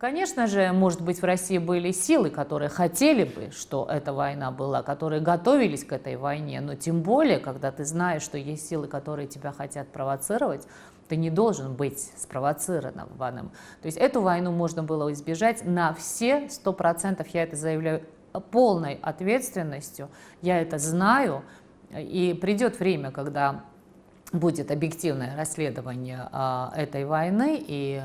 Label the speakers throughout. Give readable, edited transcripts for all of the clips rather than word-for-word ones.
Speaker 1: Конечно же, может быть, в России были силы, которые хотели бы, что эта война была, которые готовились к этой войне, но тем более, когда ты знаешь, что есть силы, которые тебя хотят провоцировать, ты не должен быть спровоцированным. То есть эту войну можно было избежать на все 100%, я это заявляю полной ответственностью, я это знаю, и придет время, когда будет объективное расследование этой войны, и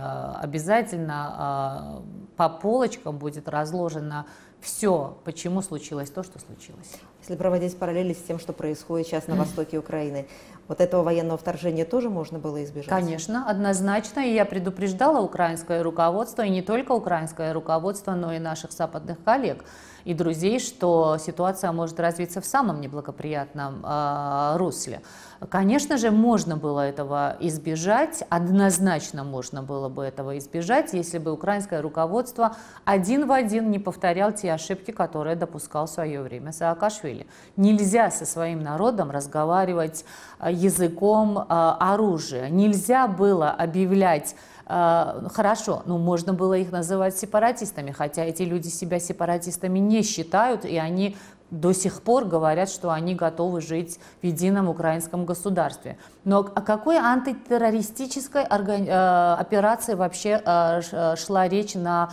Speaker 1: обязательно по полочкам будет разложено все, почему случилось то, что случилось.
Speaker 2: Если проводить параллели с тем, что происходит сейчас на востоке Украины, вот этого военного вторжения тоже можно было избежать?
Speaker 1: Конечно, однозначно. И я предупреждала украинское руководство, и не только украинское руководство, но и наших западных коллег и друзей, что ситуация может развиться в самом неблагоприятном русле. Конечно же, можно было этого избежать, однозначно можно было бы этого избежать, если бы украинское руководство один в один не повторял те ошибки, которые допускал в свое время Саакашвили. Нельзя со своим народом разговаривать языком оружия, нельзя было объявлять. Хорошо, ну можно было их называть сепаратистами, хотя эти люди себя сепаратистами не считают, и они до сих пор говорят, что они готовы жить в едином украинском государстве. Но о какой антитеррористической операции вообще шла речь на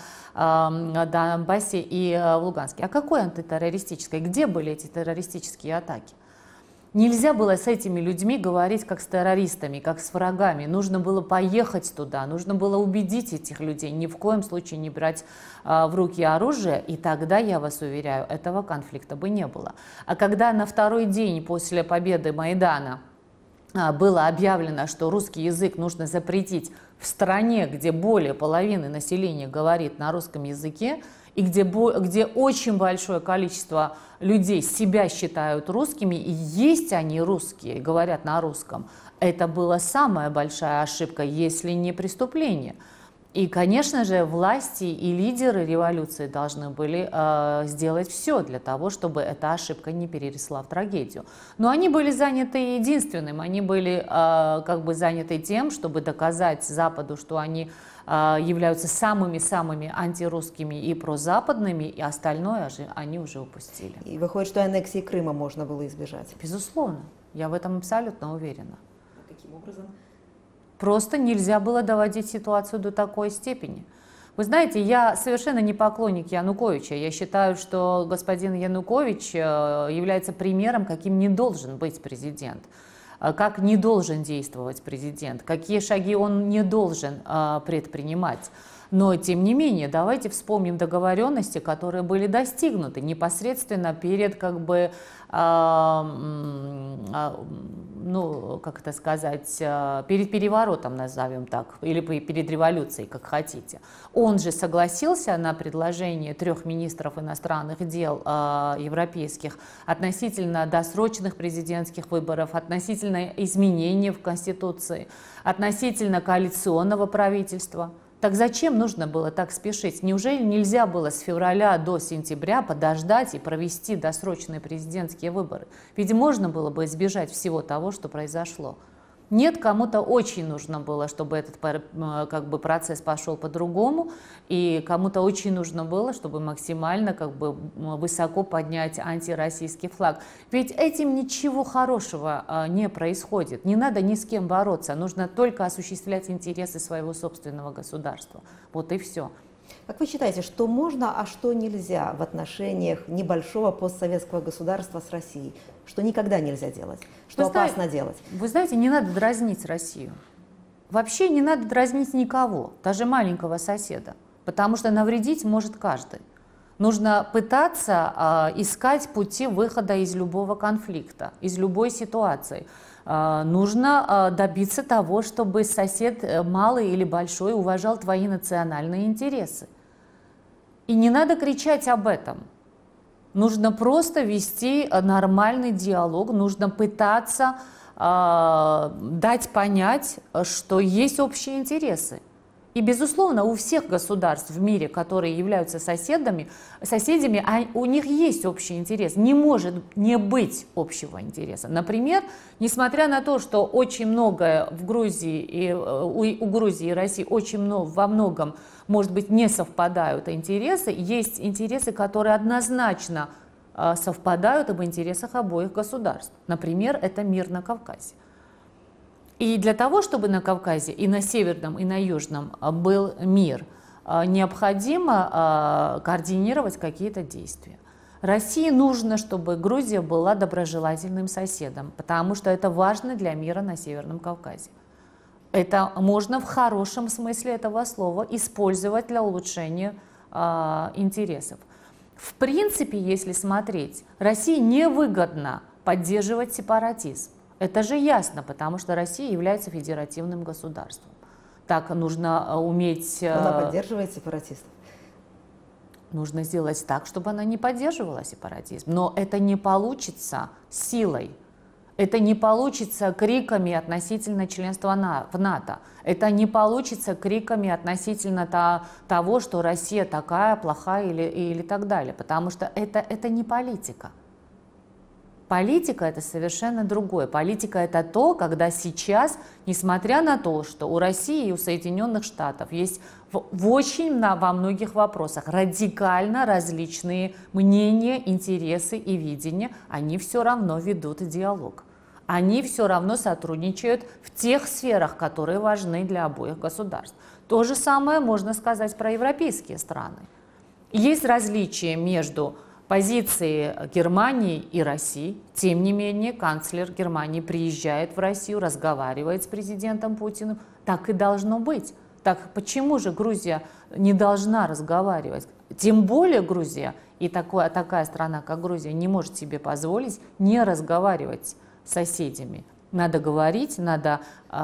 Speaker 1: Донбассе и в Луганске? О какой антитеррористической? Где были эти террористические атаки? Нельзя было с этими людьми говорить как с террористами, как с врагами. Нужно было поехать туда, нужно было убедить этих людей, ни в коем случае не брать в руки оружие, и тогда, я вас уверяю, этого конфликта бы не было. А когда на второй день после победы Майдана было объявлено, что русский язык нужно запретить в стране, где более половины населения говорит на русском языке, и где очень большое количество людей себя считают русскими, и есть они русские, говорят на русском, это была самая большая ошибка, если не преступление. И, конечно же, власти и лидеры революции должны были сделать все для того, чтобы эта ошибка не переросла в трагедию. Но они были заняты единственным, они были заняты тем, чтобы доказать Западу, что они являются самыми-самыми антирусскими и прозападными, и остальное же они уже упустили.
Speaker 2: И выходит, что аннексии Крыма можно было избежать?
Speaker 1: Безусловно, я в этом абсолютно уверена.
Speaker 2: Каким образом?
Speaker 1: Просто нельзя было доводить ситуацию до такой степени. Вы знаете, я совершенно не поклонник Януковича. Я считаю, что господин Янукович является примером, каким не должен быть президент. Как не должен действовать президент, какие шаги он не должен предпринимать. Но, тем не менее, давайте вспомним договоренности, которые были достигнуты непосредственно перед, перед переворотом, назовем так, или перед революцией, как хотите. Он же согласился на предложение 3 министров иностранных дел европейских относительно досрочных президентских выборов, относительно изменений в Конституции, относительно коалиционного правительства. Так зачем нужно было так спешить? Неужели нельзя было с февраля до сентября подождать и провести досрочные президентские выборы? Ведь можно было бы избежать всего того, что произошло. Нет, кому-то очень нужно было, чтобы этот процесс пошел по-другому, и кому-то очень нужно было, чтобы максимально высоко поднять антироссийский флаг. Ведь этим ничего хорошего не происходит. Не надо ни с кем бороться, нужно только осуществлять интересы своего собственного государства. Вот и все.
Speaker 2: Как вы считаете, что можно, а что нельзя в отношениях небольшого постсоветского государства с Россией? Что никогда нельзя делать? Что опасно делать?
Speaker 1: Вы знаете, не надо дразнить Россию. Вообще не надо дразнить никого, даже маленького соседа, потому что навредить может каждый. Нужно пытаться искать пути выхода из любого конфликта, из любой ситуации. Нужно добиться того, чтобы сосед, малый или большой, уважал твои национальные интересы. И не надо кричать об этом. Нужно просто вести нормальный диалог, нужно пытаться дать понять, что есть общие интересы. И, безусловно, у всех государств в мире, которые являются соседями, у них есть общий интерес. Не может не быть общего интереса. Например, несмотря на то, что очень многое в Грузии и у Грузии и России очень много, во многом, может быть, не совпадают интересы, есть интересы, которые однозначно совпадают в интересах обоих государств. Например, это мир на Кавказе. И для того, чтобы на Кавказе и на Северном, и на Южном был мир, необходимо координировать какие-то действия. России нужно, чтобы Грузия была доброжелательным соседом, потому что это важно для мира на Северном Кавказе. Это можно в хорошем смысле этого слова использовать для улучшения интересов. В принципе, если смотреть, России невыгодно поддерживать сепаратизм. Это же ясно, потому что Россия является федеративным государством. Так нужно уметь...
Speaker 2: Она поддерживает сепаратистов.
Speaker 1: Нужно сделать так, чтобы она не поддерживала сепаратизм. Но это не получится силой. Это не получится криками относительно членства в НАТО. Это не получится криками относительно того, что Россия такая, плохая или так далее. Потому что это не политика. Политика – это совершенно другое. Политика – это то, когда сейчас, несмотря на то, что у России и у Соединенных Штатов есть во многих вопросах радикально различные мнения, интересы и видения, они все равно ведут диалог. Они все равно сотрудничают в тех сферах, которые важны для обоих государств. То же самое можно сказать про европейские страны. Есть различия между позиции Германии и России. Тем не менее, канцлер Германии приезжает в Россию, разговаривает с президентом Путиным. Так и должно быть. Так почему же Грузия не должна разговаривать? Тем более Грузия и такая страна, как Грузия, не может себе позволить не разговаривать с соседями. Надо говорить, надо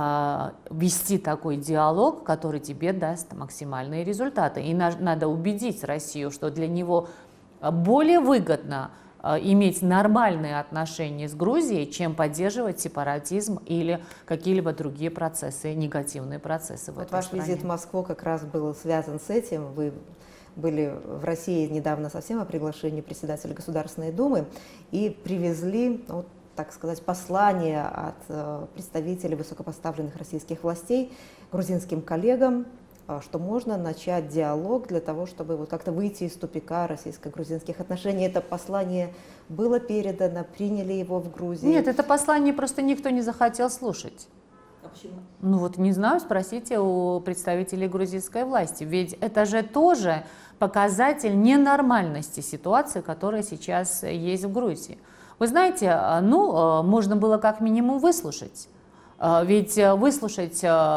Speaker 1: вести такой диалог, который тебе даст максимальные результаты. И надо убедить Россию, что для него более выгодно иметь нормальные отношения с Грузией, чем поддерживать сепаратизм или какие-либо другие процессы, негативные процессы в этой стране.
Speaker 2: Ваш визит в Москву как раз был связан с этим. Вы были в России недавно совсем о приглашении председателя Государственной Думы и привезли, вот, так сказать, послание от представителей высокопоставленных российских властей грузинским коллегам, что можно начать диалог для того, чтобы вот как-то выйти из тупика российско-грузинских отношений. Это послание было передано, приняли его в Грузии?
Speaker 1: Нет, это послание просто никто не захотел слушать.
Speaker 2: А почему?
Speaker 1: Ну вот не знаю, спросите у представителей грузинской власти. Ведь это же тоже показатель ненормальности ситуации, которая сейчас есть в Грузии. Вы знаете, можно было как минимум выслушать. Ведь выслушать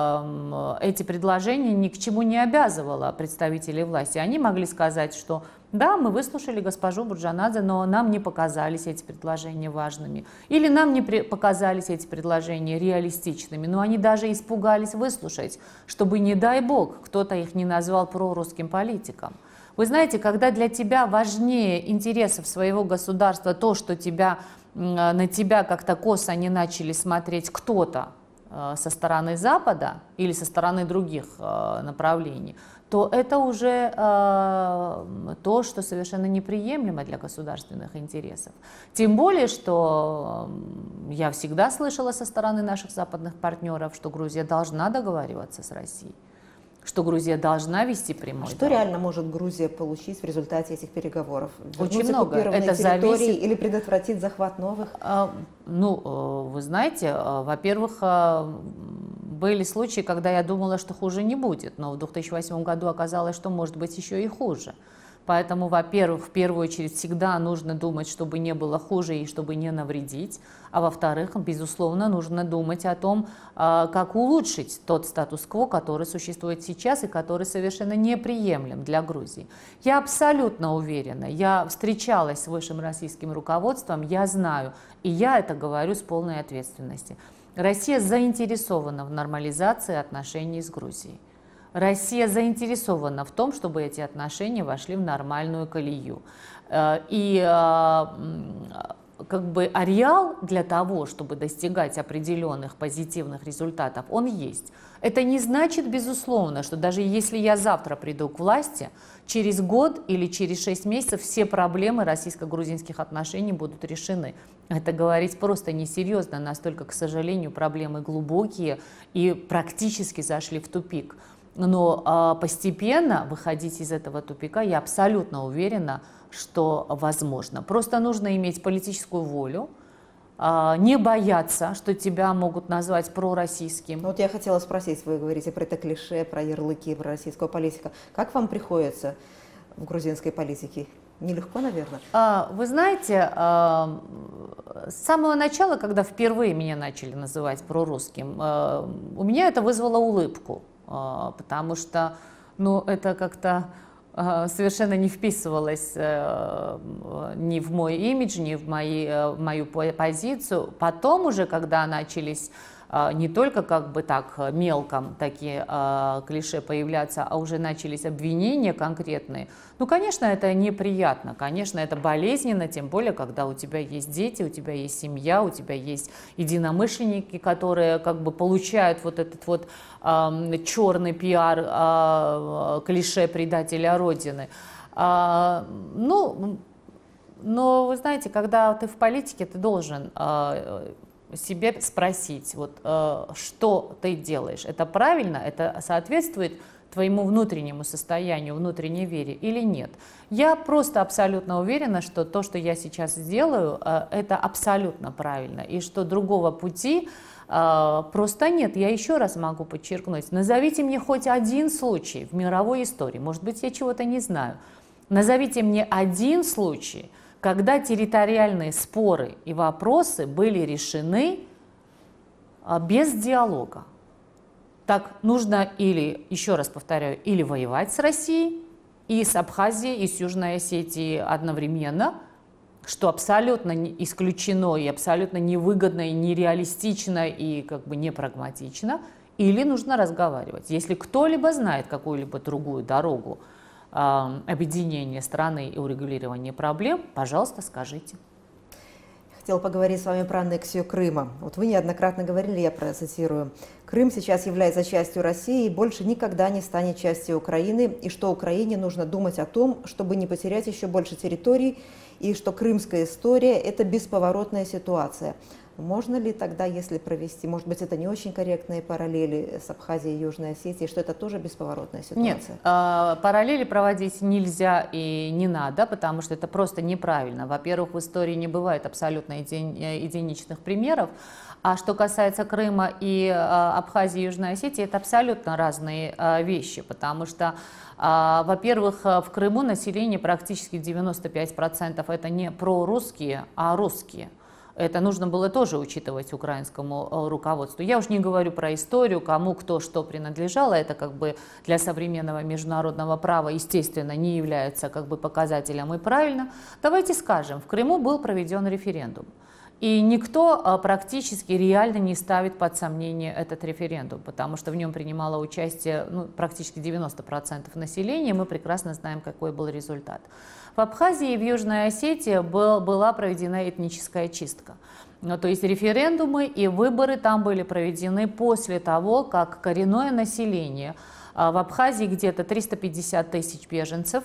Speaker 1: эти предложения ни к чему не обязывало представителей власти. Они могли сказать, что да, мы выслушали госпожу Бурджанадзе, но нам не показались эти предложения важными. Или нам не показались эти предложения реалистичными. Но они даже испугались выслушать, чтобы, не дай бог, кто-то их не назвал прорусским политиком. Вы знаете, когда для тебя важнее интересов своего государства то, что на тебя как-то косо не начали смотреть кто-то со стороны Запада или со стороны других направлений, то это уже то, что совершенно неприемлемо для государственных интересов. Тем более, что я всегда слышала со стороны наших западных партнеров, что Грузия должна договариваться с Россией, что Грузия должна вести прямой
Speaker 2: Что
Speaker 1: диалог.
Speaker 2: реально может Грузия получить в результате этих переговоров?
Speaker 1: Очень много.
Speaker 2: Это зависит... Или предотвратить захват новых?
Speaker 1: Вы знаете, во-первых, были случаи, когда я думала, что хуже не будет, но в 2008 году оказалось, что может быть еще и хуже. Поэтому, во-первых, в первую очередь всегда нужно думать, чтобы не было хуже и чтобы не навредить. А во-вторых, безусловно, нужно думать о том, как улучшить тот статус-кво, который существует сейчас и который совершенно неприемлем для Грузии. Я абсолютно уверена, я встречалась с высшим российским руководством, я знаю, и я это говорю с полной ответственностью. Россия заинтересована в нормализации отношений с Грузией. Россия заинтересована в том, чтобы эти отношения вошли в нормальную колею. И как бы ареал для того, чтобы достигать определенных позитивных результатов, он есть. Это не значит, безусловно, что даже если я завтра приду к власти, через год или через 6 месяцев все проблемы российско-грузинских отношений будут решены. Это говорить просто несерьезно, настолько, к сожалению, проблемы глубокие и практически зашли в тупик. Но постепенно выходить из этого тупика, я абсолютно уверена, что возможно. Просто нужно иметь политическую волю, не бояться, что тебя могут назвать пророссийским.
Speaker 2: Вот я хотела спросить, вы говорите про это клише, про ярлыки, про российского политика. Как вам приходится в грузинской политике? Нелегко, наверное?
Speaker 1: Вы знаете, с самого начала, когда впервые меня начали называть прорусским, у меня это вызвало улыбку, потому что это как-то совершенно не вписывалось ни в мой имидж, ни в мою позицию. Потом уже, когда начались не только как бы так мелком такие клише появляться, а уже начались обвинения конкретные, конечно, это неприятно, конечно, это болезненно, тем более, когда у тебя есть дети, у тебя есть семья, у тебя есть единомышленники, которые как бы получают вот этот вот черный пиар клише предателя Родины. Но вы знаете, когда ты в политике, ты должен себе спросить, что ты делаешь, это правильно, это соответствует твоему внутреннему состоянию, внутренней вере или нет. Я просто абсолютно уверена, что то, что я сейчас делаю, это абсолютно правильно, и что другого пути просто нет. Я еще раз могу подчеркнуть, назовите мне хоть один случай в мировой истории, может быть, я чего-то не знаю, назовите мне один случай, когда территориальные споры и вопросы были решены без диалога. Так нужно или, еще раз повторяю, или воевать с Россией, и с Абхазией, и с Южной Осетией одновременно, что абсолютно исключено, и абсолютно невыгодно, и нереалистично, и как бы не прагматично, или нужно разговаривать. Если кто-либо знает какую-либо другую дорогу объединения страны и урегулирования проблем, пожалуйста, скажите.
Speaker 2: Хотела поговорить с вами про аннексию Крыма. Вот вы неоднократно говорили, я процитирую: «Крым сейчас является частью России и больше никогда не станет частью Украины, и что Украине нужно думать о том, чтобы не потерять еще больше территорий, и что крымская история – это бесповоротная ситуация». Можно ли тогда, если провести, может быть, это не очень корректные параллели с Абхазией и Южной Осетией, что это тоже бесповоротная ситуация?
Speaker 1: Нет, параллели проводить нельзя и не надо, потому что это просто неправильно. Во-первых, в истории не бывает абсолютно единичных примеров. А что касается Крыма и Абхазии и Южной Осетии, это абсолютно разные вещи, потому что, во-первых, в Крыму население практически 95% это не прорусские, а русские. Это нужно было тоже учитывать украинскому руководству. Я уж не говорю про историю, кому кто что принадлежало. Это как бы для современного международного права, естественно, не является как бы показателем и правильно. Давайте скажем, в Крыму был проведен референдум. И никто практически реально не ставит под сомнение этот референдум, потому что в нем принимало участие практически 90% населения. Мы прекрасно знаем, какой был результат. В Абхазии и в Южной Осетии была проведена этническая чистка. То есть референдумы и выборы там были проведены после того, как коренное население в Абхазии где-то 350 тысяч беженцев,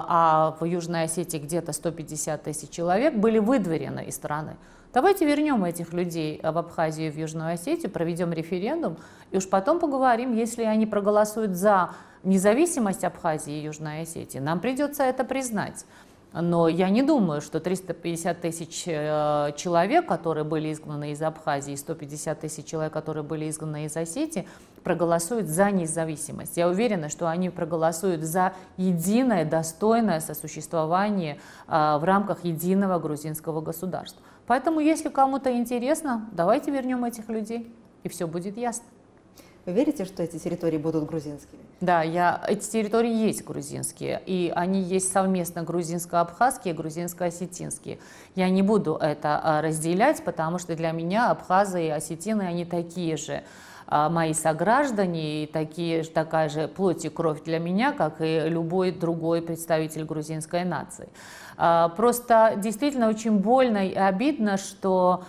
Speaker 1: а в Южной Осетии где-то 150 тысяч человек были выдворены из страны. Давайте вернем этих людей в Абхазию и в Южную Осетию, проведем референдум, и уж потом поговорим, если они проголосуют за независимость Абхазии и Южной Осетии. Нам придется это признать. Но я не думаю, что 350 тысяч человек, которые были изгнаны из Абхазии, и 150 тысяч человек, которые были изгнаны из Осетии, проголосуют за независимость. Я уверена, что они проголосуют за единое, достойное сосуществование в рамках единого грузинского государства. Поэтому, если кому-то интересно, давайте вернем этих людей, и все будет ясно.
Speaker 2: Вы верите, что эти территории будут грузинскими?
Speaker 1: Да, эти территории есть грузинские, и они есть совместно грузинско-абхазские и грузинско-осетинские. Я не буду это разделять, потому что для меня абхазы и осетины, они такие же мои сограждане, и такая же плоть и кровь для меня, как и любой другой представитель грузинской нации. Просто действительно очень больно и обидно, что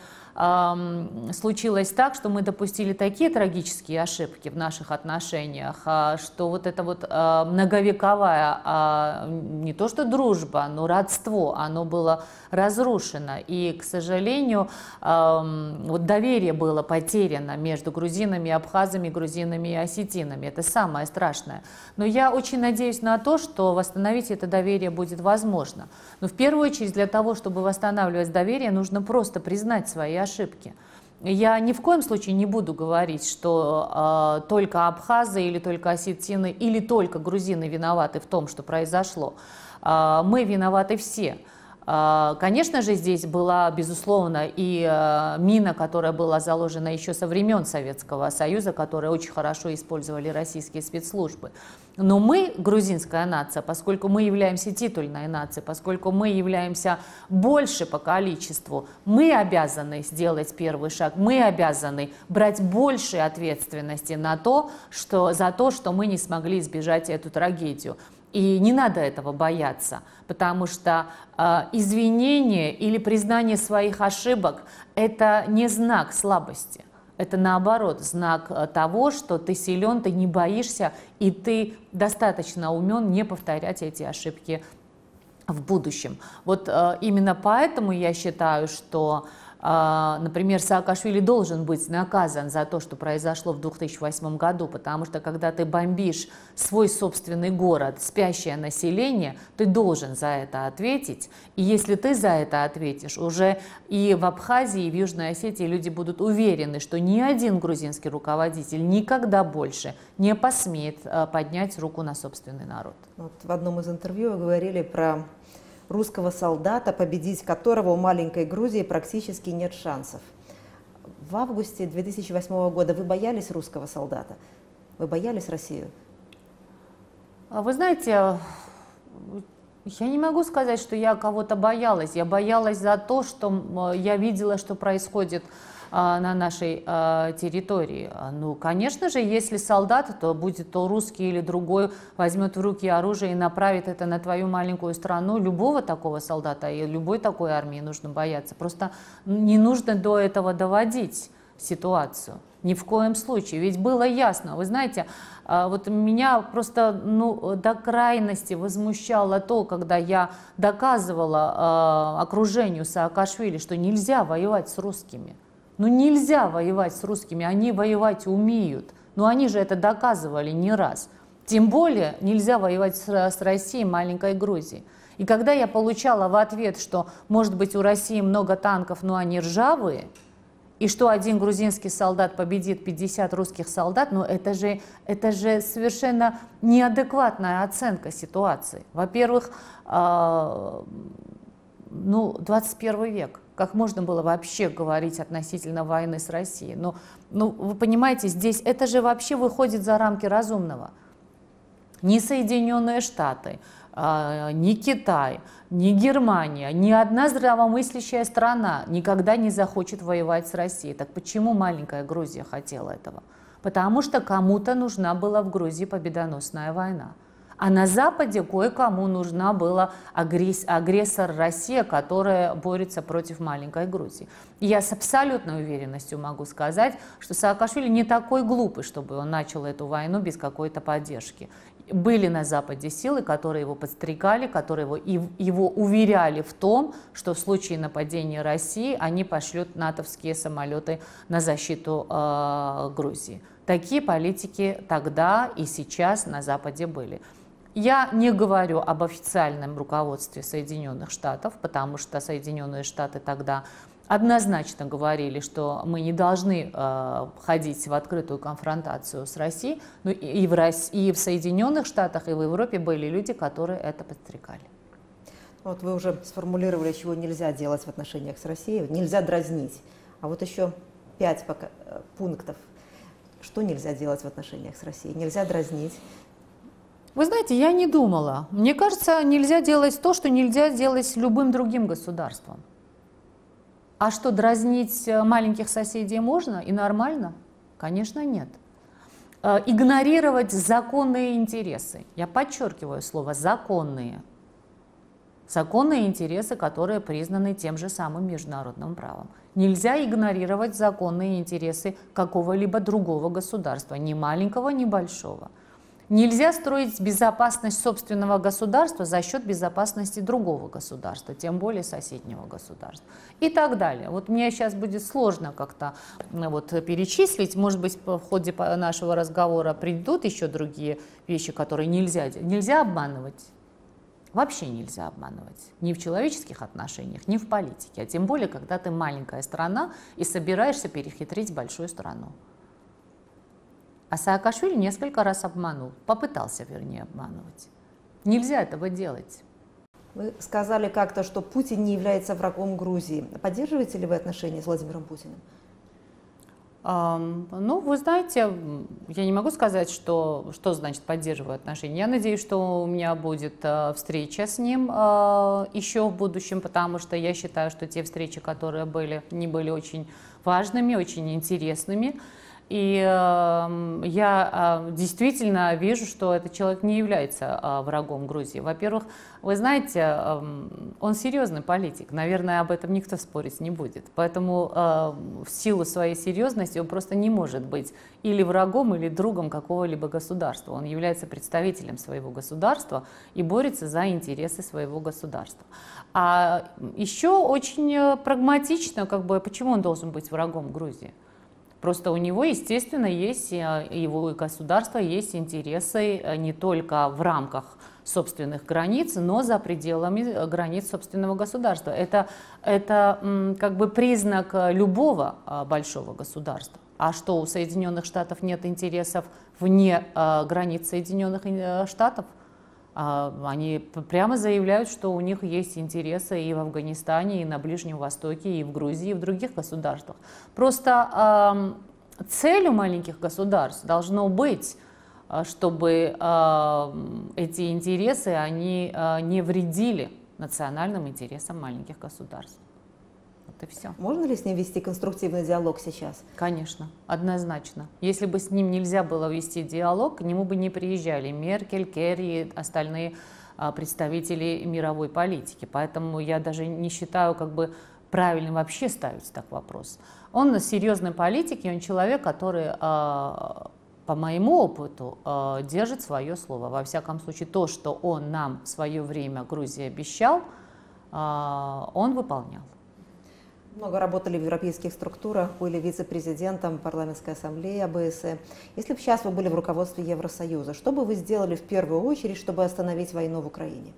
Speaker 1: случилось так, что мы допустили такие трагические ошибки в наших отношениях, что вот эта вот многовековая, не то что дружба, но родство, оно было разрушено. И, к сожалению, вот доверие было потеряно между грузинами и абхазами, грузинами и осетинами. Это самое страшное. Но я очень надеюсь на то, что восстановить это доверие будет возможно. Но в первую очередь для того, чтобы восстанавливать доверие, нужно просто признать свои ошибки. Я ни в коем случае не буду говорить, что только абхазы или только осетины или только грузины виноваты в том, что произошло. Мы виноваты все. Конечно же, здесь была, безусловно, и мина, которая была заложена еще со времен Советского Союза, которую очень хорошо использовали российские спецслужбы. Но мы, грузинская нация, поскольку мы являемся титульной нацией, поскольку мы являемся больше по количеству, мы обязаны сделать первый шаг, мы обязаны брать больше ответственности за то, что мы не смогли избежать эту трагедию. И не надо этого бояться, потому что извинение или признание своих ошибок – это не знак слабости. Это наоборот знак того, что ты силен, ты не боишься, и ты достаточно умен не повторять эти ошибки в будущем. Вот именно поэтому я считаю, что, например, Саакашвили должен быть наказан за то, что произошло в 2008 году, потому что когда ты бомбишь свой собственный город, спящее население, ты должен за это ответить. И если ты за это ответишь, уже и в Абхазии, и в Южной Осетии люди будут уверены, что ни один грузинский руководитель никогда больше не посмеет поднять руку на собственный народ.
Speaker 2: Вот в одном из интервью вы говорили про русского солдата, победить которого у маленькой Грузии практически нет шансов. В августе 2008 года вы боялись русского солдата? Вы боялись Россию?
Speaker 1: Вы знаете, я не могу сказать, что я кого-то боялась. Я боялась за то, что я видела, что происходит на нашей территории. Ну, конечно же, если солдат, то будет то русский или другой, возьмет в руки оружие и направит это на твою маленькую страну, любого такого солдата и любой такой армии нужно бояться. Просто не нужно до этого доводить ситуацию. Ни в коем случае. Ведь было ясно. Вы знаете, вот меня просто до крайности возмущало то, когда я доказывала окружению Саакашвили, что нельзя воевать с русскими. Ну нельзя воевать с русскими, они воевать умеют. Но они же это доказывали не раз. Тем более нельзя воевать с Россией, маленькой Грузией. И когда я получала в ответ, что, может быть, у России много танков, но они ржавые, и что один грузинский солдат победит 50 русских солдат, ну это же совершенно неадекватная оценка ситуации. Во-первых, 21 век. Как можно было вообще говорить относительно войны с Россией? Ну, вы понимаете, здесь это же вообще выходит за рамки разумного. Ни Соединенные Штаты, ни Китай, ни Германия, ни одна здравомыслящая страна никогда не захочет воевать с Россией. Так почему маленькая Грузия хотела этого? Потому что кому-то нужна была в Грузии победоносная война. А на Западе кое-кому нужна была агрессор Россия, которая борется против маленькой Грузии. И я с абсолютной уверенностью могу сказать, что Саакашвили не такой глупый, чтобы он начал эту войну без какой-то поддержки. Были на Западе силы, которые его подстрекали, которые его уверяли в том, что в случае нападения России они пошлют натовские самолеты на защиту Грузии. Такие политики тогда и сейчас на Западе были. Я не говорю об официальном руководстве Соединенных Штатов, потому что Соединенные Штаты тогда однозначно говорили, что мы не должны входить в открытую конфронтацию с Россией. Но и в Соединенных Штатах, и в Европе были люди, которые это подстрекали.
Speaker 2: Вот вы уже сформулировали, чего нельзя делать в отношениях с Россией. Нельзя дразнить. А вот еще 5 пунктов. Что нельзя делать в отношениях с Россией? Нельзя дразнить.
Speaker 1: Вы знаете, я не думала. Мне кажется, нельзя делать то, что нельзя делать с любым другим государством. А что, дразнить маленьких соседей можно и нормально? Конечно, нет. Игнорировать законные интересы. Я подчеркиваю слово «законные». Законные интересы, которые признаны тем же самым международным правом. Нельзя игнорировать законные интересы какого-либо другого государства, ни маленького, ни большого. Нельзя строить безопасность собственного государства за счет безопасности другого государства, тем более соседнего государства. И так далее. Вот мне сейчас будет сложно как-то перечислить. Может быть, в ходе нашего разговора придут еще другие вещи, которые нельзя делать. Нельзя обманывать. Вообще нельзя обманывать. Ни в человеческих отношениях, ни в политике. А тем более, когда ты маленькая страна и собираешься перехитрить большую страну. А Саакашвили несколько раз обманул, попытался, вернее, обманывать. Нельзя этого делать.
Speaker 2: Вы сказали как-то, что Путин не является врагом Грузии. Поддерживаете ли вы отношения с Владимиром Путиным?
Speaker 1: Ну, вы знаете, я не могу сказать, что значит поддерживаю отношения. Я надеюсь, что у меня будет встреча с ним еще в будущем, потому что я считаю, что те встречи, которые были, они были очень важными, очень интересными. И я действительно вижу, что этот человек не является врагом Грузии. Во-первых, вы знаете, он серьезный политик, наверное, об этом никто спорить не будет. Поэтому в силу своей серьезности он просто не может быть или врагом, или другом какого-либо государства. Он является представителем своего государства и борется за интересы своего государства. А еще очень прагматично, почему он должен быть врагом Грузии? Просто у него, естественно, есть, его государства есть интересы не только в рамках собственных границ, но за пределами границ собственного государства. Это признак любого большого государства. А что, у Соединенных Штатов нет интересов вне границ Соединенных Штатов? Они прямо заявляют, что у них есть интересы и в Афганистане, и на Ближнем Востоке, и в Грузии, и в других государствах. Просто целью маленьких государств должно быть, чтобы эти интересы они не вредили национальным интересам маленьких государств. Вот и все.
Speaker 2: Можно ли с ним вести конструктивный диалог сейчас?
Speaker 1: Конечно, однозначно. Если бы с ним нельзя было вести диалог, к нему бы не приезжали Меркель, Керри и остальные представители мировой политики. Поэтому я даже не считаю правильным вообще ставить так вопрос. Он серьезный политик, и он человек, который, по моему опыту, держит свое слово. Во всяком случае, то, что он нам в свое время Грузии обещал, он выполнял.
Speaker 2: Много работали в европейских структурах, были вице-президентом парламентской ассамблеи ОБСЕ. Если бы сейчас вы были в руководстве Евросоюза, что бы вы сделали в первую очередь, чтобы остановить войну в Украине?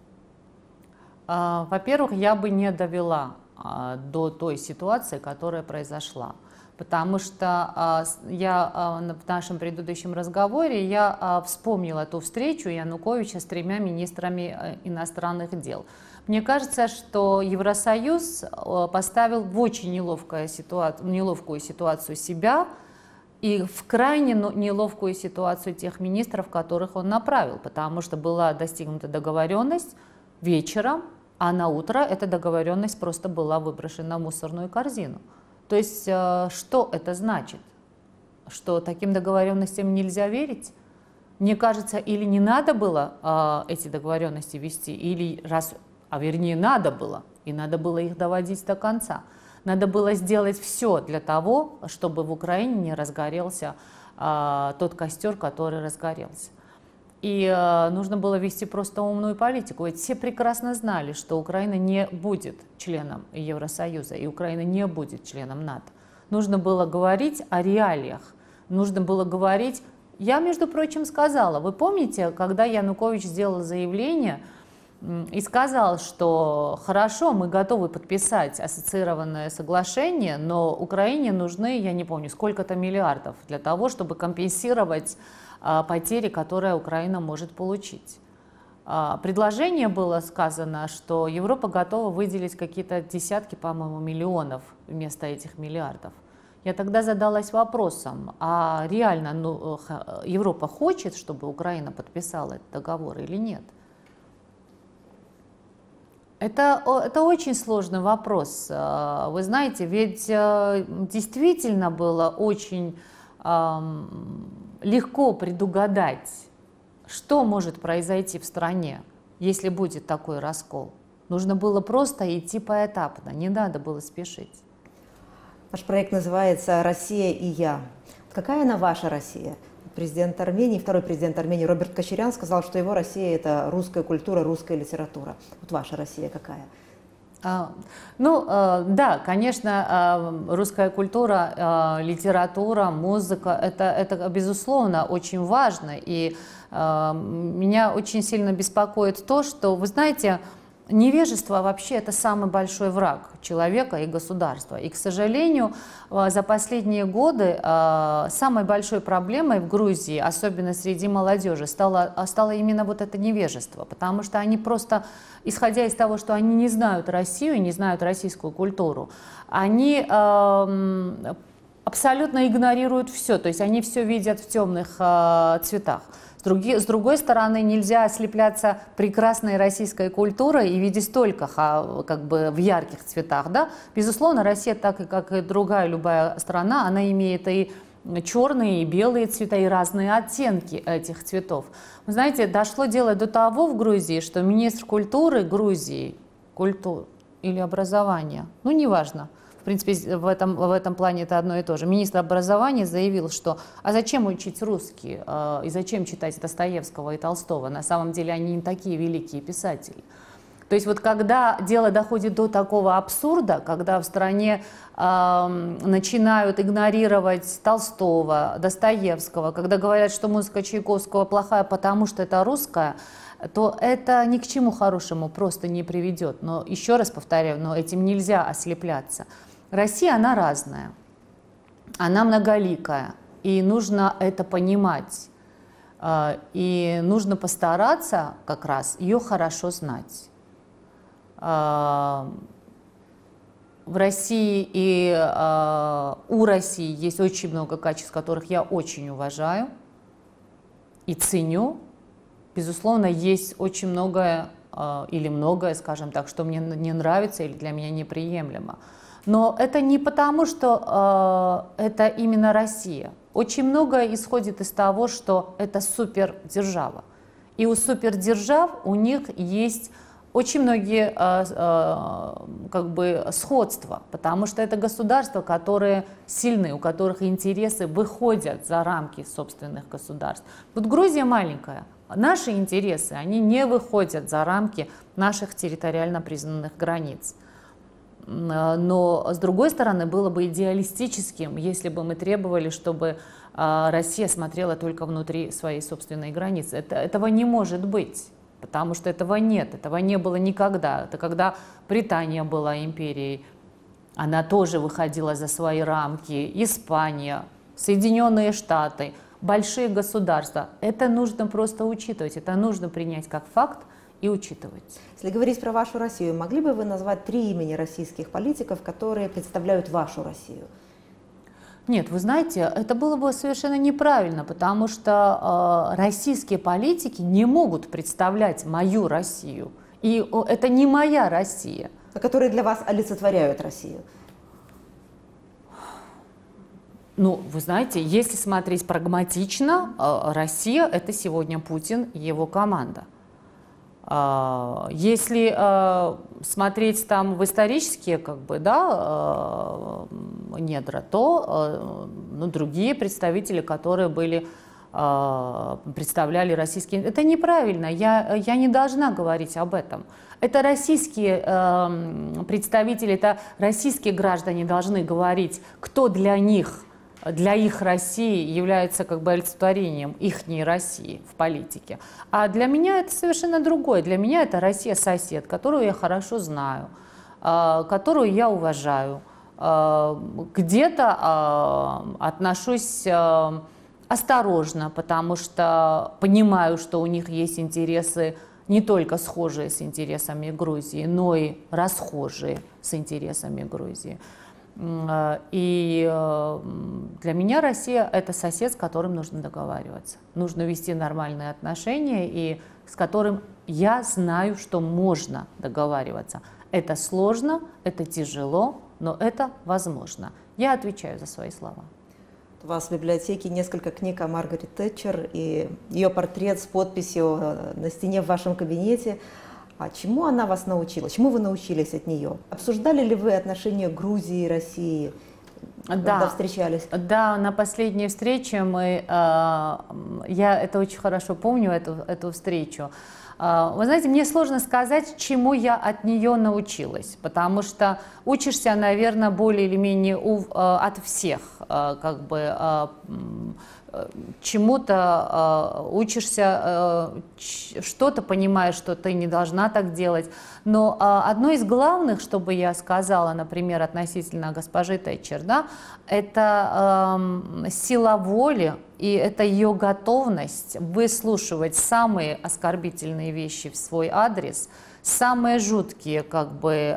Speaker 1: Во-первых, я бы не довела до той ситуации, которая произошла. Потому что в нашем предыдущем разговоре я вспомнила ту встречу Януковича с 3 министрами иностранных дел. Мне кажется, что Евросоюз поставил в очень неловкую ситуацию себя и в крайне неловкую ситуацию тех министров, которых он направил, потому что была достигнута договоренность вечером, а на утро эта договоренность просто была выброшена в мусорную корзину. То есть что это значит? Что таким договоренностям нельзя верить? Мне кажется, или не надо было эти договоренности вести, или вернее надо было, и надо было их доводить до конца. Надо было сделать все для того, чтобы в Украине не разгорелся тот костер, который разгорелся. И нужно было вести просто умную политику. Ведь все прекрасно знали, что Украина не будет членом Евросоюза, и Украина не будет членом НАТО. Нужно было говорить о реалиях. Нужно было говорить... Я, между прочим, сказала, вы помните, когда Янукович сделал заявление и сказал, что хорошо, мы готовы подписать ассоциированное соглашение, но Украине нужны, я не помню, сколько-то миллиардов для того, чтобы компенсировать потери, которые Украина может получить. Предложение было сказано, что Европа готова выделить какие-то десятки, по-моему, миллионов вместо этих миллиардов. Я тогда задалась вопросом, а реально Европа хочет, чтобы Украина подписала этот договор или нет? Это очень сложный вопрос. Вы знаете, ведь действительно было очень легко предугадать, что может произойти в стране, если будет такой раскол. Нужно было просто идти поэтапно, не надо было спешить.
Speaker 2: Наш проект называется «Россия и я». Какая она ваша Россия? Президент Армении, второй президент Армении Роберт Кочарян сказал, что его Россия – это русская культура, русская литература. Вот ваша Россия какая?
Speaker 1: Да, конечно, русская культура, литература, музыка – это, безусловно, очень важно. И меня очень сильно беспокоит то, что, вы знаете, невежество вообще это самый большой враг человека и государства. И, к сожалению, за последние годы самой большой проблемой в Грузии, особенно среди молодежи, стало именно вот это невежество. Потому что они просто, исходя из того, что они не знают Россию, не знают российскую культуру, они абсолютно игнорируют все. То есть они все видят в темных цветах. С другой стороны, нельзя ослепляться прекрасной российской культурой и видеть только как бы в ярких цветах. Да? Безусловно, Россия, так и как и другая любая страна, она имеет и черные, и белые цвета, и разные оттенки этих цветов. Вы знаете, дошло дело до того в Грузии, что министр культуры Грузии, или образования, ну неважно, в принципе, в этом плане это одно и то же. Министр образования заявил, что а зачем учить русский и зачем читать Достоевского и Толстого? На самом деле они не такие великие писатели. То есть вот когда дело доходит до такого абсурда, когда в стране начинают игнорировать Толстого, Достоевского, когда говорят, что музыка Чайковского плохая, потому что это русская, то это ни к чему хорошему просто не приведет. Но еще раз повторяю, но этим нельзя ослепляться. Россия, она разная, она многоликая, и нужно это понимать. И нужно постараться как раз ее хорошо знать. В России и у России есть очень много качеств, которых я очень уважаю и ценю. Безусловно, есть очень многое, или многое, скажем так, что мне не нравится или для меня неприемлемо. Но это не потому, что это именно Россия. Очень многое исходит из того, что это супердержава. И у супердержав у них есть очень многие как бы сходства, потому что это государства, которые сильны, у которых интересы выходят за рамки собственных государств. Вот Грузия маленькая. Наши интересы, они не выходят за рамки наших территориально признанных границ. Но, с другой стороны, было бы идеалистическим, если бы мы требовали, чтобы Россия смотрела только внутри своей собственной границы. Этого не может быть, потому что этого нет, этого не было никогда. Это когда Британия была империей, она тоже выходила за свои рамки, Испания, Соединенные Штаты, большие государства. Это нужно просто учитывать, это нужно принять как факт и учитывать.
Speaker 2: Если говорить про вашу Россию, могли бы вы назвать 3 имени российских политиков, которые представляют вашу Россию?
Speaker 1: Нет, вы знаете, это было бы совершенно неправильно, потому что российские политики не могут представлять мою Россию. И это не моя Россия.
Speaker 2: А которые для вас олицетворяют Россию?
Speaker 1: Ну, вы знаете, если смотреть прагматично, Россия – это сегодня Путин и его команда. Если смотреть там в исторические недра, то другие представители, которые представляли российские... Это неправильно, я не должна говорить об этом. Это российские представители, это российские граждане должны говорить, кто для них, для их России является олицетворением ихней России в политике. А для меня это совершенно другое. Для меня это Россия-сосед, которую я хорошо знаю, которую я уважаю. Где-то отношусь осторожно, потому что понимаю, что у них есть интересы не только схожие с интересами Грузии, но и расхожие с интересами Грузии. И для меня Россия – это сосед, с которым нужно договариваться. Нужно вести нормальные отношения, и с которым я знаю, что можно договариваться. Это сложно, это тяжело, но это возможно. Я отвечаю за свои слова.
Speaker 2: у вас в библиотеке несколько книг о Маргарет Тэтчер и ее портрет с подписью на стене в вашем кабинете. А чему она вас научила? Чему вы научились от нее? Обсуждали ли вы отношения Грузии и России, когда встречались?
Speaker 1: Да, на последней встрече я это очень хорошо помню, эту встречу. Вы знаете, мне сложно сказать, чему я от нее научилась, потому что учишься, наверное, более или менее от всех, как бы чему-то учишься, что-то понимаешь, что ты не должна так делать. Но одно из главных, что бы я сказала, например, относительно госпожи Тэтчер, да, это сила воли и это ее готовность выслушивать самые оскорбительные вещи в свой адрес, самые жуткие, как бы,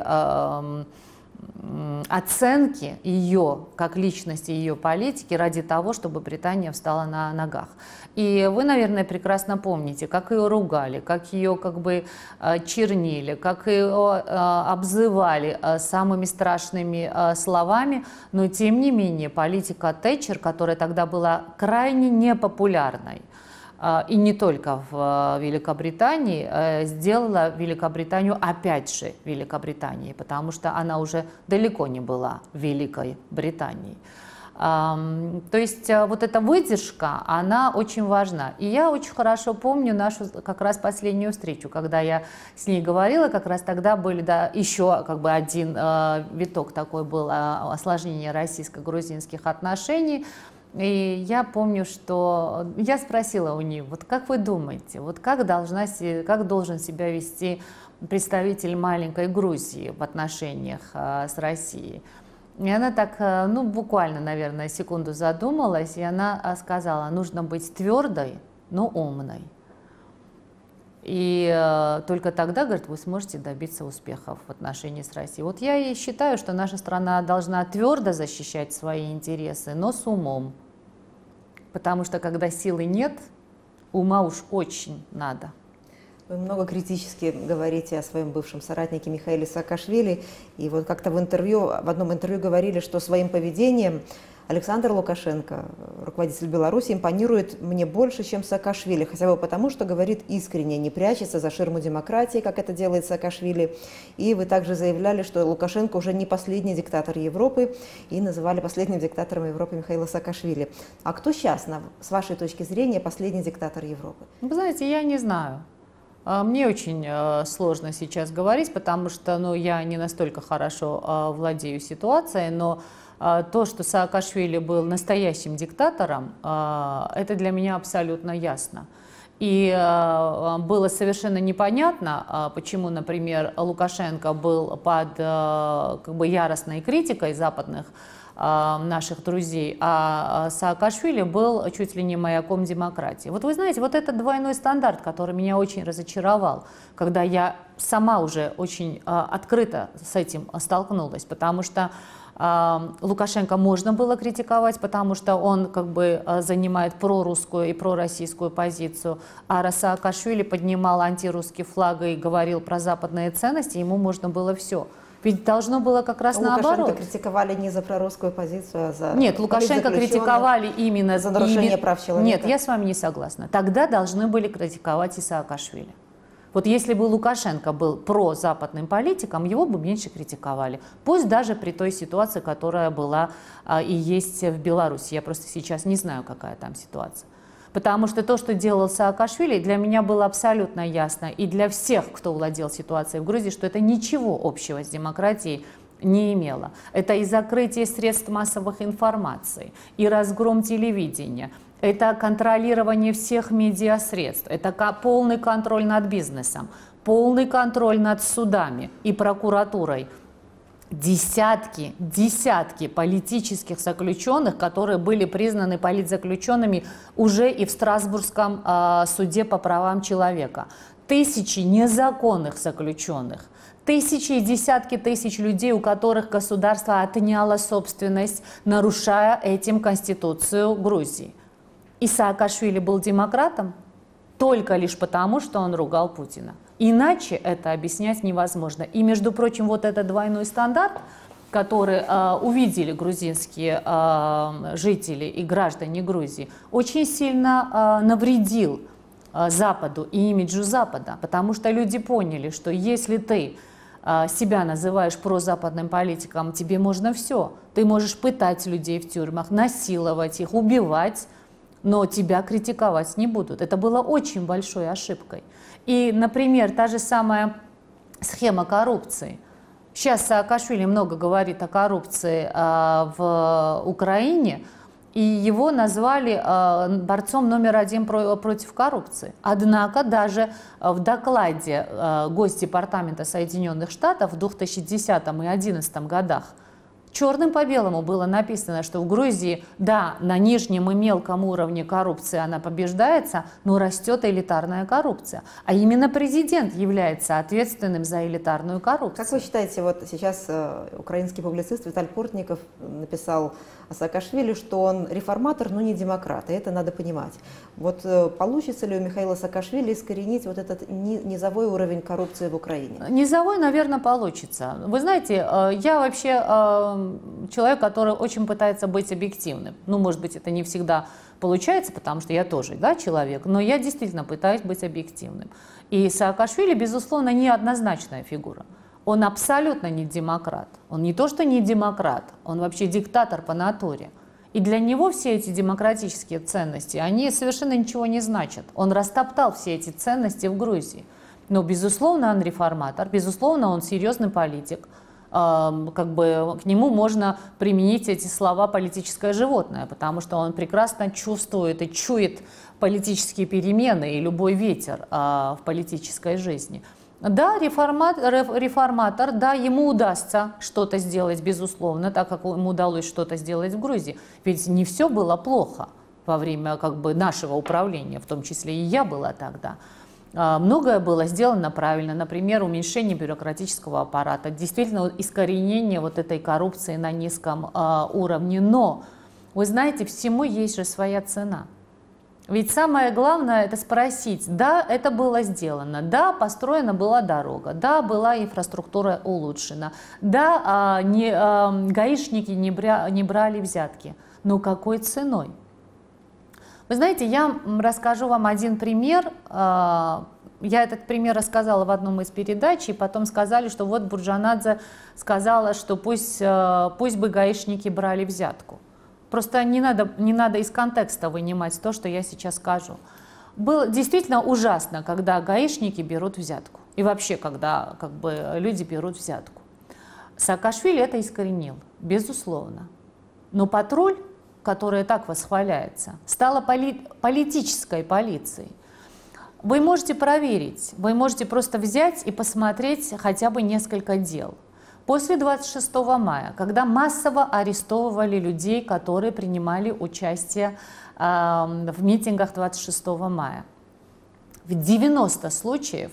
Speaker 1: оценки ее как личности, ее политики ради того, чтобы Британия встала на ногах. И вы, наверное, прекрасно помните, как ее ругали, как ее как бы чернили, как ее обзывали самыми страшными словами, но тем не менее политика Тэтчер, которая тогда была крайне непопулярной, и не только в Великобритании, сделала Великобританию опять же Великобританией, потому что она уже далеко не была Великой Британией. То есть вот эта выдержка, она очень важна. И я очень хорошо помню нашу как раз последнюю встречу, когда я с ней говорила, как раз тогда были, да, еще как бы один виток такой был осложнение российско-грузинских отношений. И я помню, что я спросила у нее, вот как вы думаете, вот как должен себя вести представитель маленькой Грузии в отношениях с Россией? И она так, ну, буквально, наверное, секунду задумалась, и она сказала, нужно быть твердой, но умной. И только тогда, говорит, вы сможете добиться успехов в отношении с Россией. Вот я и считаю, что наша страна должна твердо защищать свои интересы, но с умом. Потому что когда силы нет, ума уж очень надо.
Speaker 2: Вы много критически говорите о своем бывшем соратнике Михаиле Саакашвили. И вот как-то в одном интервью говорили, что своим поведением Александр Лукашенко, руководитель Беларуси, импонирует мне больше, чем Саакашвили, хотя бы потому, что говорит искренне, не прячется за ширму демократии, как это делает Саакашвили. И вы также заявляли, что Лукашенко уже не последний диктатор Европы, и называли последним диктатором Европы Михаила Саакашвили. А кто сейчас, с вашей точки зрения, последний диктатор Европы?
Speaker 1: Вы знаете, я не знаю. Мне очень сложно сейчас говорить, потому что я не настолько хорошо владею ситуацией, но то, что Саакашвили был настоящим диктатором, это для меня абсолютно ясно. И было совершенно непонятно, почему, например, Лукашенко был под как бы яростной критикой западных наших друзей, а Саакашвили был чуть ли не маяком демократии. Вот вы знаете, вот этот двойной стандарт, который меня очень разочаровал, когда я сама уже очень открыто с этим столкнулась, потому что Лукашенко можно было критиковать, потому что он как бы занимает прорусскую и пророссийскую позицию, а Саакашвили поднимал антирусский флаг и говорил про западные ценности, ему можно было все. Ведь должно было как раз наоборот.
Speaker 2: Лукашенко критиковали не за прорусскую позицию, а за...
Speaker 1: Нет, Лукашенко критиковали именно
Speaker 2: за нарушение прав человека.
Speaker 1: Нет, я с вами не согласна. Тогда должны были критиковать и Саакашвили. Вот если бы Лукашенко был прозападным политиком, его бы меньше критиковали. Пусть даже при той ситуации, которая была и есть в Беларуси. Я просто сейчас не знаю, какая там ситуация. Потому что то, что делал Саакашвили, для меня было абсолютно ясно. И для всех, кто владел ситуацией в Грузии, что это ничего общего с демократией не имело. Это и закрытие средств массовой информации, и разгром телевидения. Это контролирование всех медиасредств, это полный контроль над бизнесом, полный контроль над судами и прокуратурой. Десятки политических заключенных, которые были признаны политзаключенными уже и в Страсбургском суде по правам человека. Тысячи незаконных заключенных. Тысячи и десятки тысяч людей, у которых государство отняло собственность, нарушая этим Конституцию Грузии. И Саакашвили был демократом только лишь потому, что он ругал Путина. Иначе это объяснять невозможно. И, между прочим, вот этот двойной стандарт, который увидели грузинские жители и граждане Грузии, очень сильно навредил Западу и имиджу Запада, потому что люди поняли, что если ты себя называешь прозападным политиком, тебе можно все. Ты можешь пытать людей в тюрьмах, насиловать их, убивать, но тебя критиковать не будут. Это было очень большой ошибкой. И, например, та же самая схема коррупции. Сейчас Саакашвили много говорит о коррупции в Украине, и его назвали борцом номер один против коррупции. Однако даже в докладе Госдепартамента Соединенных Штатов в 2010 и 2011 годах черным по белому было написано, что в Грузии, да, на нижнем и мелком уровне коррупции она побеждается, но растет элитарная коррупция. А именно президент является ответственным за элитарную коррупцию.
Speaker 2: Как вы считаете, вот сейчас украинский публицист Виталий Портников написал о Саакашвили, что он реформатор, но не демократ, и это надо понимать. Вот получится ли у Михаила Саакашвили искоренить вот этот низовой уровень коррупции в Украине?
Speaker 1: Низовой, наверное, получится. Вы знаете, я вообще человек, который очень пытается быть объективным. Ну, может быть, это не всегда получается, потому что я тоже, да, человек, но я действительно пытаюсь быть объективным. И Саакашвили, безусловно, неоднозначная фигура. Он абсолютно не демократ. Он не то, что не демократ, он вообще диктатор по натуре. И для него все эти демократические ценности, они совершенно ничего не значат. Он растоптал все эти ценности в Грузии. Но, безусловно, он реформатор, безусловно, он серьезный политик. Как бы к нему можно применить эти слова «политическое животное», потому что он прекрасно чувствует и чует политические перемены и любой ветер в политической жизни. Да, реформатор, да, ему удастся что-то сделать, безусловно, так как ему удалось что-то сделать в Грузии. Ведь не все было плохо во время как бы нашего управления, в том числе и я была тогда. Многое было сделано правильно, например, уменьшение бюрократического аппарата, действительно искоренение вот этой коррупции на низком уровне. Но, вы знаете, всему есть же своя цена. Ведь самое главное это спросить, да, это было сделано, да, построена была дорога, да, была инфраструктура улучшена, да, гаишники не брали взятки, но какой ценой? Вы знаете, я расскажу вам один пример. Я этот пример рассказала в одном из передач, и потом сказали, что вот Бурджанадзе сказала, что пусть бы гаишники брали взятку. Просто не надо из контекста вынимать то, что я сейчас скажу. Было действительно ужасно, когда гаишники берут взятку. И вообще, когда как бы, люди берут взятку. Саакашвили это искоренил, безусловно. Но патруль, которая так восхваляется, стала политической полицией. Вы можете проверить, вы можете просто взять и посмотреть хотя бы несколько дел. После 26 мая, когда массово арестовывали людей, которые принимали участие в митингах 26 мая, в 90 случаев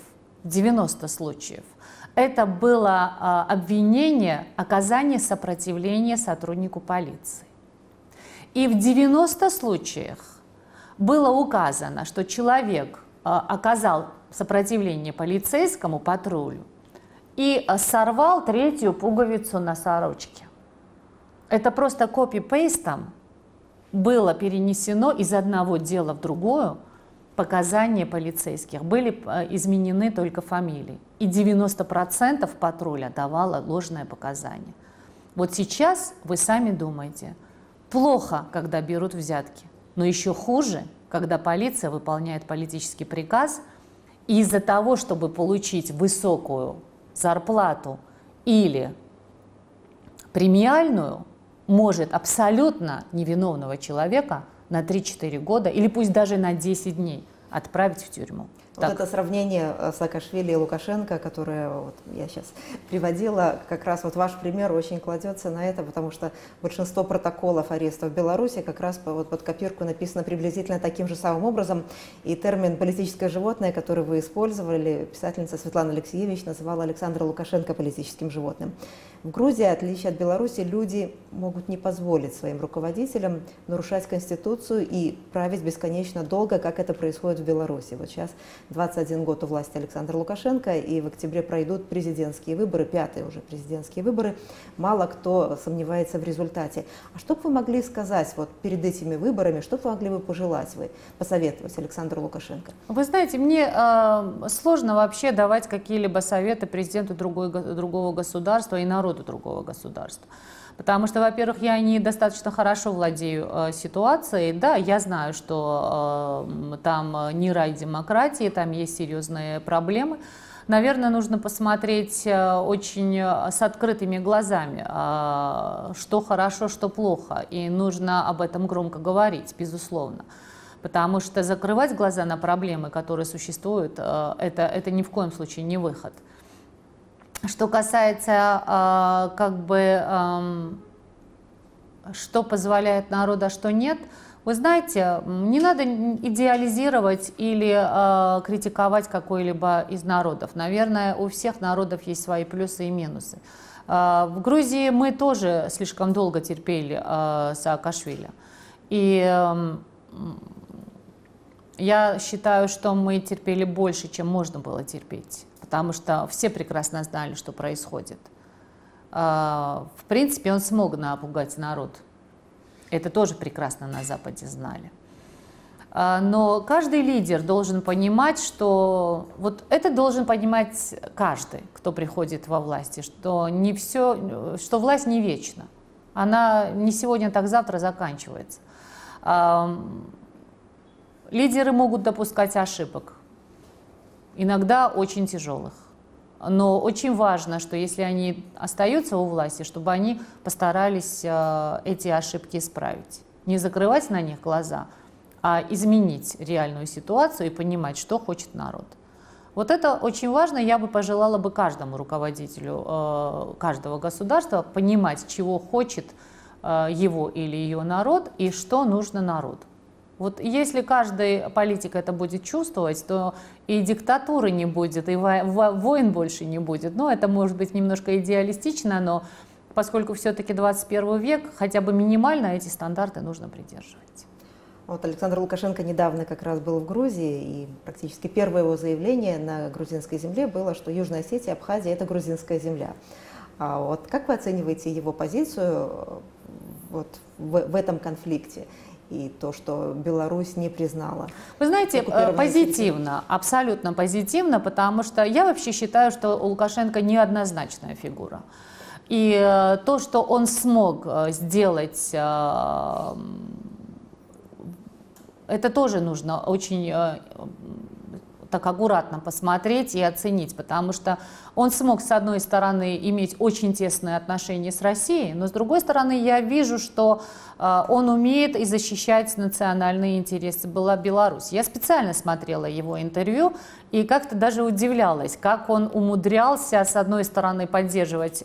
Speaker 1: это было обвинение оказания сопротивления сотруднику полиции. И в 90 случаях было указано, что человек оказал сопротивление полицейскому патрулю и сорвал третью пуговицу на сорочке. Это просто копи-пейстом было перенесено из одного дела в другое, показания полицейских были изменены только фамилии. И 90% патруля давало ложное показание. Вот сейчас вы сами думаете, плохо, когда берут взятки, но еще хуже, когда полиция выполняет политический приказ, и из-за того, чтобы получить высокую зарплату или премиальную, может абсолютно невиновного человека на 3-4 года или пусть даже на 10 дней отправить в тюрьму.
Speaker 2: Вот это сравнение Саакашвили и Лукашенко, которое вот я сейчас приводила, как раз вот ваш пример очень кладется на это, потому что большинство протоколов ареста в Беларуси как раз под копирку написано приблизительно таким же самым образом. И термин «политическое животное», который вы использовали, писательница Светлана Алексеевич называла Александра Лукашенко политическим животным. В Грузии, в отличие от Беларуси, люди могут не позволить своим руководителям нарушать Конституцию и править бесконечно долго, как это происходит в Беларуси. Вот сейчас 21 год у власти Александра Лукашенко, и в октябре пройдут президентские выборы, 5-е уже президентские выборы. Мало кто сомневается в результате. А что бы вы могли сказать вот перед этими выборами, что бы вы могли бы пожелать, посоветовать Александру Лукашенко?
Speaker 1: Вы знаете, мне сложно вообще давать какие-либо советы президенту другого государства и народу другого государства. Потому что, во-первых, я не достаточно хорошо владею ситуацией. Да, я знаю, что там не рай демократии, там есть серьезные проблемы. Наверное, нужно посмотреть очень с открытыми глазами, что хорошо, что плохо. И нужно об этом громко говорить, безусловно. Потому что закрывать глаза на проблемы, которые существуют, это ни в коем случае не выход. Что касается, что позволяет народу, а что нет, вы знаете, не надо идеализировать или критиковать какой-либо из народов. Наверное, у всех народов есть свои плюсы и минусы. В Грузии мы тоже слишком долго терпели Саакашвили. И я считаю, что мы терпели больше, чем можно было терпеть. Потому что все прекрасно знали, что происходит. В принципе, он смог напугать народ. Это тоже прекрасно на Западе знали. Но каждый лидер должен понимать, что вот это должен понимать каждый, кто приходит во власти, что не все, что власть не вечна. Она не сегодня, так завтра заканчивается. Лидеры могут допускать ошибок. Иногда очень тяжелых. Но очень важно, что если они остаются у власти, чтобы они постарались эти ошибки исправить. Не закрывать на них глаза, а изменить реальную ситуацию и понимать, что хочет народ. Вот это очень важно. Я бы пожелала бы каждому руководителю каждого государства понимать, чего хочет его или ее народ и что нужно народу. Вот если каждый политик это будет чувствовать, то и диктатуры не будет, и войн больше не будет. Ну, это может быть немножко идеалистично, но поскольку все-таки 21 век, хотя бы минимально эти стандарты нужно придерживать.
Speaker 2: Вот Александр Лукашенко недавно как раз был в Грузии, и практически первое его заявление на грузинской земле было, что Южная Осетия, Абхазия – это грузинская земля. А вот как вы оцениваете его позицию вот в этом конфликте? И то, что Беларусь не признала.
Speaker 1: Вы знаете, позитивно, абсолютно позитивно, потому что я вообще считаю, что Лукашенко неоднозначная фигура. И то, что он смог сделать, это тоже нужно очень так аккуратно посмотреть и оценить, потому что он смог, с одной стороны, иметь очень тесные отношения с Россией, но с другой стороны, я вижу, что он умеет и защищать национальные интересы Беларусь. Я специально смотрела его интервью и как-то даже удивлялась, как он умудрялся, с одной стороны, поддерживать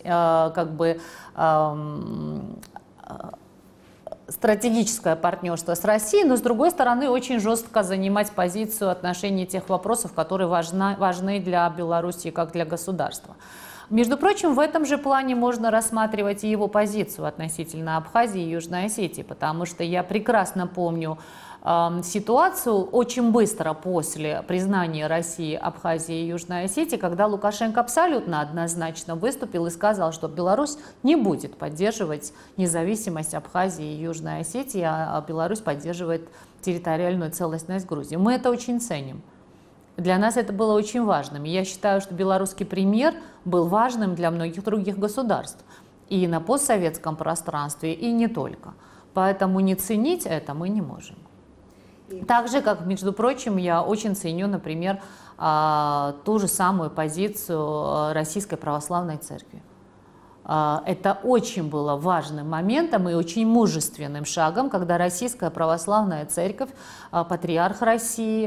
Speaker 1: стратегическое партнерство с Россией, но с другой стороны очень жестко занимать позицию отношений тех вопросов, которые важны для Беларуси как для государства. Между прочим, в этом же плане можно рассматривать и его позицию относительно Абхазии и Южной Осетии, потому что я прекрасно помню ситуацию очень быстро после признания России, Абхазии и Южной Осетии, когда Лукашенко абсолютно однозначно выступил и сказал, что Беларусь не будет поддерживать независимость Абхазии и Южной Осетии, а Беларусь поддерживает территориальную целостность Грузии. Мы это очень ценим. Для нас это было очень важным. Я считаю, что белорусский пример был важным для многих других государств и на постсоветском пространстве, и не только. Поэтому не ценить это мы не можем. Так же, как, между прочим, я очень ценю, например, ту же самую позицию Российской Православной Церкви. Это очень было важным моментом и очень мужественным шагом, когда Российская Православная Церковь, патриарх России,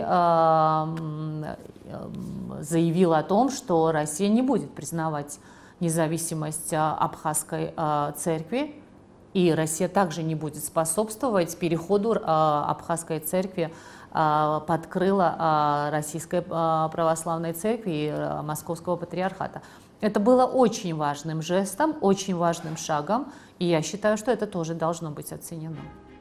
Speaker 1: заявил о том, что Россия не будет признавать независимость Абхазской церкви, и Россия также не будет способствовать переходу Абхазской церкви под крыло Российской Православной Церкви и Московского Патриархата. Это было очень важным жестом, очень важным шагом, и я считаю, что это тоже должно быть оценено.